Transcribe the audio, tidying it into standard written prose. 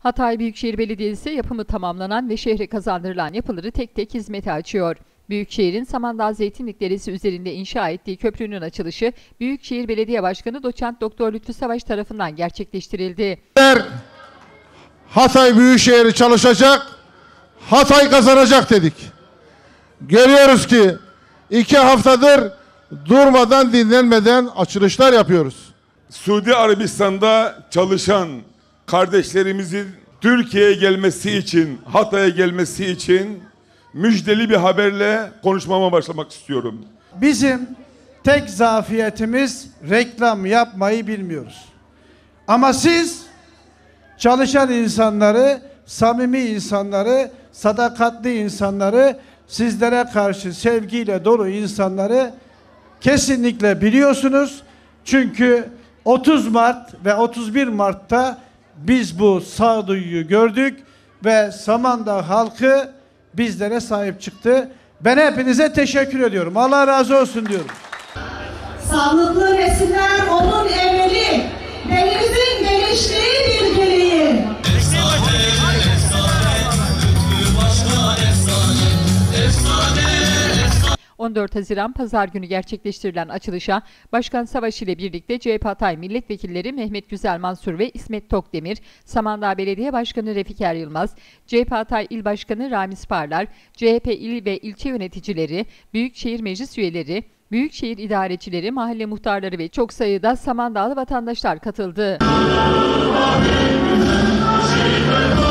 Hatay Büyükşehir Belediyesi yapımı tamamlanan ve şehre kazandırılan yapıları tek tek hizmete açıyor. Büyükşehir'in Samandağ Zeytinlik Deresi üzerinde inşa ettiği köprünün açılışı Büyükşehir Belediye Başkanı Doçent Doktor Lütfü Savaş tarafından gerçekleştirildi. Hatay Büyükşehir'i çalışacak, Hatay kazanacak dedik. Görüyoruz ki 2 haftadır durmadan, dinlenmeden açılışlar yapıyoruz. Suudi Arabistan'da çalışan kardeşlerimizin Türkiye'ye gelmesi için, Hatay'a gelmesi için müjdeli bir haberle konuşmama başlamak istiyorum. Bizim tek zafiyetimiz reklam yapmayı bilmiyoruz. Ama siz çalışan insanları, samimi insanları, sadakatli insanları, sizlere karşı sevgiyle dolu insanları kesinlikle biliyorsunuz. Çünkü 30 Mart ve 31 Mart'ta biz bu sağduyuyu gördük ve Samandağ halkı bizlere sahip çıktı. Ben hepinize teşekkür ediyorum. Allah razı olsun diyorum. Sağlıklı resimler onun emeli, belimizin geliştiği bilgeliği. 14 Haziran Pazar günü gerçekleştirilen açılışa Başkan Savaş ile birlikte CHP Hatay Milletvekilleri Mehmet Güzel Mansur ve İsmet Tokdemir, Samandağ Belediye Başkanı Refiker Yılmaz, CHP Hatay İl Başkanı Ramiz Parlar, CHP il ve ilçe yöneticileri, Büyükşehir Meclis üyeleri, Büyükşehir idarecileri, mahalle muhtarları ve çok sayıda Samandağlı vatandaşlar katıldı.